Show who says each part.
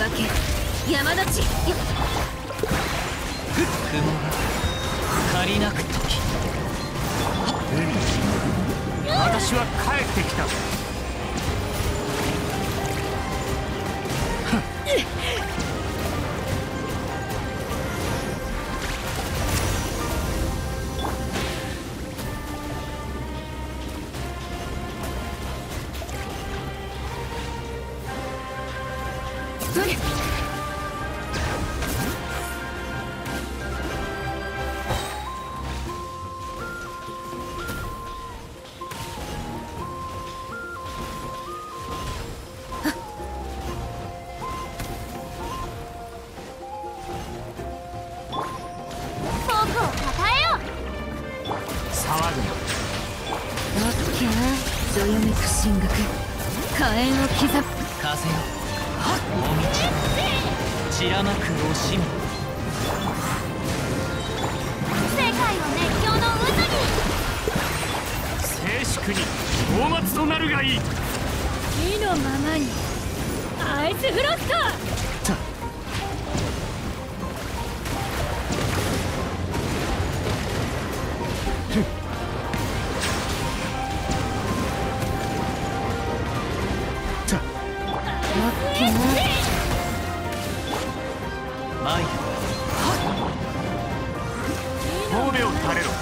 Speaker 1: け山立ちよ。
Speaker 2: 雲が借りなく時。
Speaker 3: 私は帰ってきた。
Speaker 1: どよめく進学火炎を刻む
Speaker 2: 風よ大道散らまく惜しみ。
Speaker 4: 世界を熱狂の渦に。
Speaker 3: 静粛に大末となるがいい。
Speaker 1: 意のままにアイスフロスト。
Speaker 2: 参る。
Speaker 3: 神戸を垂れろ。